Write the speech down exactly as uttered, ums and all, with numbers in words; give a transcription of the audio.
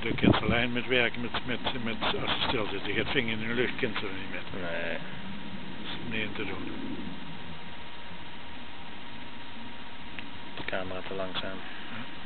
je kunt alleen met werken met, met, met, als je stil zit. Je gaat vinger in de lucht, kunt je er niet meer. Nee. Dat is niet te doen. De camera te langzaam. Ja.